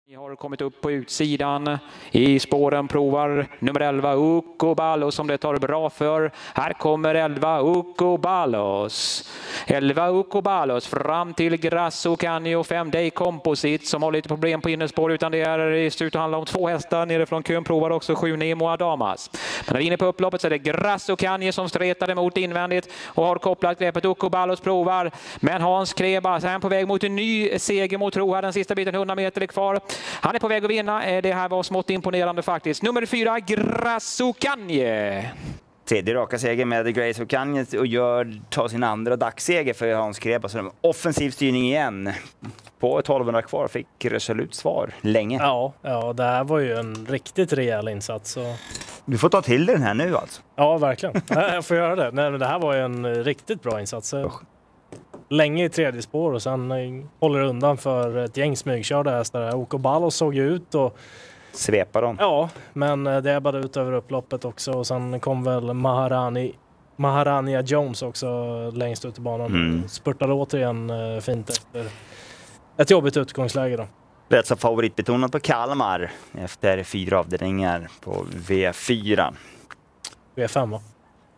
Ni har kommit upp på utsidan. I spåren provar nummer 11 Uco Ballos som det tar bra för. Här kommer 11 Uco Ballos. 11 Uco Ballos fram till Grasso Canio 5 Day Composite som har lite problem på innerspår, utan det är i slut att handla om 2 hästar nere från kön. Provar också 7 Nemo Adamas. Men när vi är inne på upploppet så är det Grasso Canio som stretar emot invändigt och har kopplat greppet. Uco Ballos provar, men Hans Krebas är på väg mot en ny seger mot tro här. Den sista biten 100 meter är kvar. Han är på väg att vinna. Det här var smått imponerande faktiskt. Nummer 4, Grasso Canio. Tredje raka seger med Grasso Canio och tar sin andra dagsseger för Hans Krebas. Offensiv styrning igen. På 1200 kvar fick resolut svar länge. Ja, det här var ju en riktigt rejäl insats. Så... Du får ta till den här nu alltså. Ja, verkligen. Jag får göra det. Nej, men det här var ju en riktigt bra insats. Länge i tredje spår och sen håller undan för ett gäng smygkörda hästar. Uco Ballos såg ju ut och... Svepa dem. Ja, men det är bara ut över upploppet också. Och sen kom väl Maharania Jones också längst ut i banan. Spurtade återigen fint efter ett jobbigt utgångsläge då. Rätt så favoritbetonat på Kalmar efter 4 avdelningar på V4. V5 va?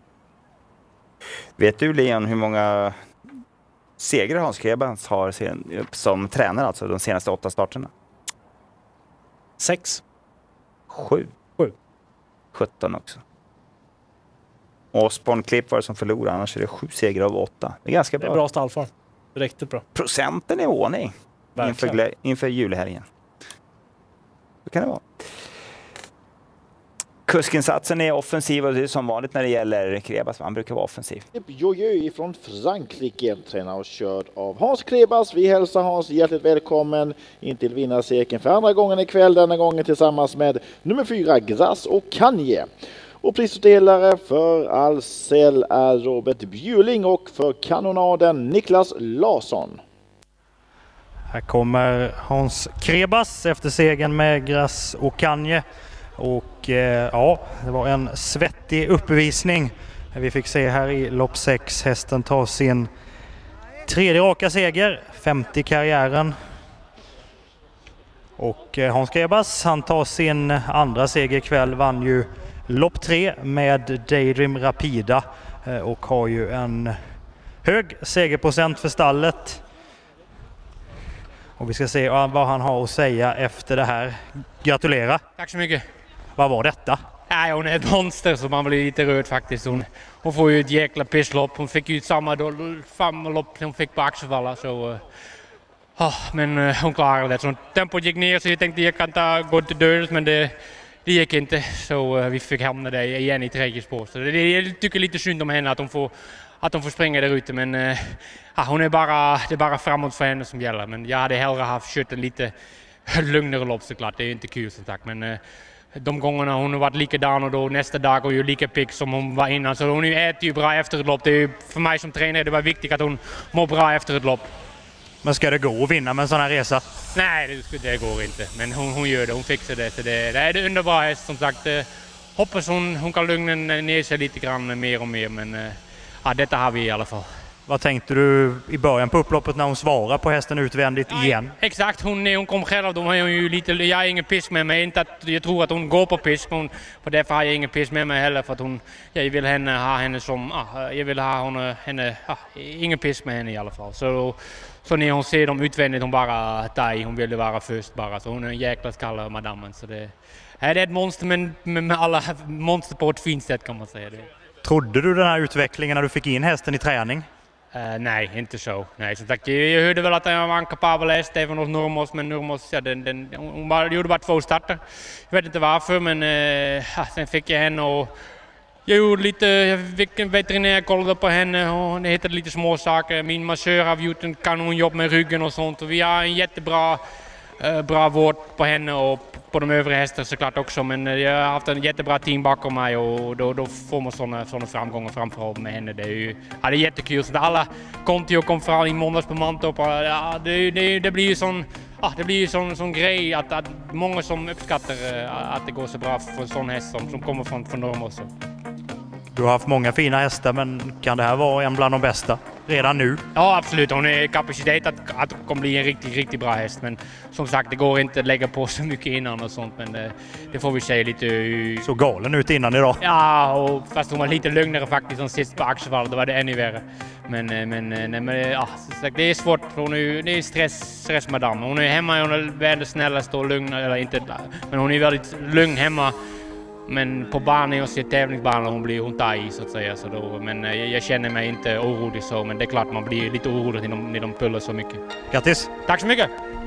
Vet du Leon hur många segrar Hans Krebas har som tränare, alltså de senaste 8 starterna? 6. 7. 17 också. Osborne Klipp var det som förlorade, annars är det 7 segrar av 8. Det är ganska bra. Det är bra stallform. Riktigt bra. Procenten är i ordning inför julhelgen. Så kan det vara. Kuskinsatsen är offensiv och det är som vanligt när det gäller Krebas. Han brukar vara offensiv. Jojo från Frankrike, tränad och körd av Hans Krebas. Vi hälsar Hans hjärtligt välkommen in till vinnarcirkeln för andra gången ikväll. Denna gången tillsammans med nummer 4 Grasso Canio. Och prisutdelare för Ahlsell är Robert Bjuling och för kanonaden Niklas Larsson. Här kommer Hans Krebas efter segern med Grasso Canio. Och ja, det var en svettig uppvisning. Vi fick se här i lopp 6. Hästen tar sin 3:e raka seger, 50 i karriären. Och Hans Krebas, han tar sin andra seger ikväll, vann ju lopp 3 med Daydream Rapida och har ju en hög segerprocent för stallet. Och vi ska se vad han har att säga efter det här. Gratulerar! Tack så mycket! Vad var detta? Nej, hon är ett monster så man blir lite röd faktiskt. Hon får ju ett jäkla pisslopp. Hon fick ju samma lopp hon fick på Axevalla. Så, men hon klarade det. Så tempot gick ner så jag tänkte jag kan gå till döds, men det gick inte. Så vi fick hamna där igen i tredje spår. Så jag tycker lite synd om henne att hon får springa där ute. Men det är bara framåt för henne som gäller. Men jag hade hellre haft kört en lite lugnare lopp såklart. Det är ju inte kul som sagt. Men de gångerna hon har varit likadan och då nästa dag är ju lika pigg som hon var innan. Så hon äter ju bra efter ett lopp. Det är ju, för mig som tränare det var viktigt att hon mår bra efter ett lopp. Men ska det gå att vinna med en sån här resa? Nej, det går inte. Men hon gör det. Hon fixar det. Så det är en underbar häst som sagt. Hoppas hon kan lugna ner sig lite grann mer och mer. Men detta har vi i alla fall. Vad tänkte du i början på upploppet när hon svarade på hästen utvändigt igen? Exakt, hon kom själv. De har ju lite, jag har ingen pisk med mig. Inte att jag tror att hon går på pisk. För därför har jag ingen pisk med mig heller. För att jag vill ha henne som... jag vill ha henne... ingen pisk med henne i alla fall. Så när hon ser dem utvändigt, hon bara tar i. Hon ville vara först bara. Så hon är en jäkla skalle av madammen. Så det är ett monster, men med alla monster på ett fint sätt kan man säga det. Trodde du den här utvecklingen när du fick in hästen i träning? Nej, inte så. Nej, som sagt, jag hörde väl att han var en kapabel häst även hos Nurmos, men Nurmos hon gjorde bara 2 starter. Jag vet inte varför, men sen fick jag henne och jag fick en veterinär kollade på henne och det hittade lite små saker. Min massör har gjort en kanonjobb med ryggen och sånt och vi har en jättebra vård på henne och på de övriga hästar såklart också, men jag har haft en jättebra team bakom mig och då får man såna framgångar framför med henne. Det är jättekul. Så alla kom fram i måndags på Mantorp. Det blir ju sån grej att många som uppskattar att det går så bra för en sån häst som kommer från Norrmos. Du har haft många fina hästar, men kan det här vara en bland de bästa? redan nu? Ja, absolut. Hon har kapacitet att hon kommer bli en riktigt bra häst. Men som sagt, det går inte att lägga på så mycket innan och sånt. Men det får vi säga lite... Så galen ut innan idag. Ja, och fast hon var lite lugnare faktiskt som sist på Aktiefall. Då var det ännu värre. Men ja, som sagt, det är svårt för det är stressmadam. Hon är hemma, hon är väldigt snällast och lugn. Eller inte, men hon är väldigt lugn hemma. Men på banan och sitt tävlingsbana hon tar i så att säga. Så då, men jag känner mig inte orolig så. Men det är klart man blir lite orolig när de pullar så mycket. Grattis! Tack så mycket!